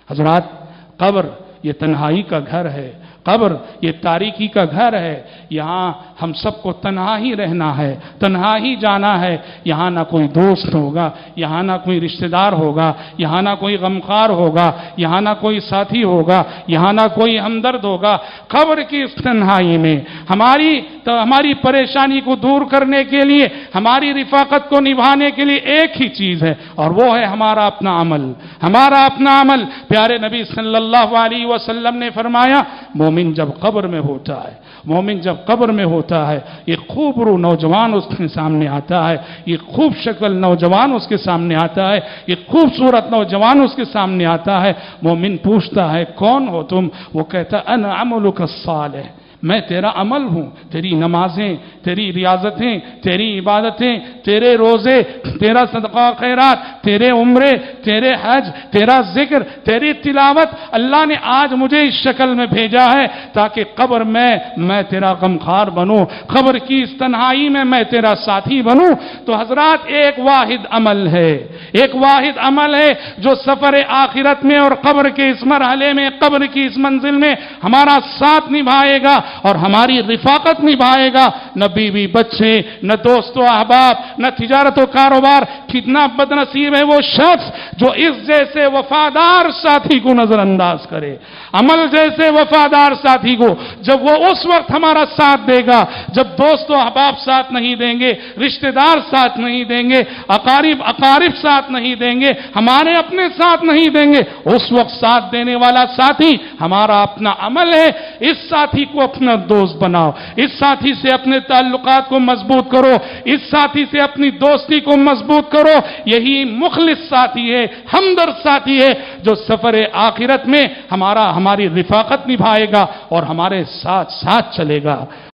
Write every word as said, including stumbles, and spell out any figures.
حضرات، قبر یہ تنہائی کا گھر ہے، قبر یہ تاریکی کا گھر ہے، یہاں ہم سب کو تنہا ہی رہنا ہے، تنہا ہی جانا ہے، یہاں نہ کوئی دوست ہوگا، یہاں نہ کوئی رشتہ دار ہوگا، یہاں نہ کوئی غمخوار ہوگا، یہاں نہ کوئی ساتھی ہوگا، یہاں نہ کوئی ہمدرد ہوگا۔ قبر کی اس تنہائی میں ہماری ہماری پریشانی کو دور کرنے کے لیے، ہماری رفاقت کو نبھانے کے لیے ایک ہی چیز ہے، اور وہ ہے ہمارا اپنا عمل، ہمارا اپنا عمل۔ پیارے نبی صلی اللہ علیہ وسلم نے فرمایا، مومن جب قبر میں ہوتا ہے، مومن جب قبر میں ہوتا ہے، ایک خوب رو نوجوان اس کے سامنے آتا ہے، ایک خوب شکل نوجوان اس کے سامنے آتا ہے، ایک خوبصورت نوجوان اس کے سامنے آتا ہے۔ مومن پوچھتا ہے، کون ہو تم؟ وہ کہتا، انا عملک الصالح، میں تیرا عمل ہوں، تیری نمازیں، تیری ریاضتیں، تیری عبادتیں، تیرے روزے، تیرا صدقہ خیرات، تیرے عمرے، تیرے حج، تیرا ذکر، تیری تلاوت، اللہ نے آج مجھے اس شکل میں بھیجا ہے تاکہ قبر میں میں تیرا غمخوار بنوں، قبر کی اس تنہائی میں میں تیرا ساتھی بنوں۔ تو حضرات، ایک واحد عمل ہے، ایک واحد عمل ہے جو سفر آخرت میں اور قبر کے اس مرحلے میں، قبر کی اس منزل میں ہمارا ساتھ نبھائے گا اور ہماری رفاقت نبھائے گا۔ نہ بیوی بچے، نہ دوست و احباب، نہ تجارت و کاروبار۔ کتنا بد نصیب ہے وہ شخص جو اس جیسے وفادار ساتھی کو نظر انداز کرے، عمل جیسے وفادار ساتھی کو۔ جب وہ اس وقت ہمارا ساتھ دے گا جب دوست و احباب ساتھ نہیں دیں گے، رشتہ دار ساتھ نہیں دیں گے، اقارب اقارب ساتھ نہیں دیں گے، ہمارے اپنے ساتھ نہیں دیں گے، اس وقت ساتھ دینے والا ساتھی ہمارا اپنا عمل ہے۔ اس ساتھی کو اپنا دوست بناؤ، اس ساتھی سے اپنے تعلقات کو مضبوط کرو، اس ساتھی سے اپنی دوستی کو مضبوط کرو۔ یہی مخلص ساتھی ہے، ہمدرد ساتھی ہے جو سفر آخرت میں ہمارا ہماری رفاقت نبھائے گا اور ہمارے ساتھ ساتھ چلے گا۔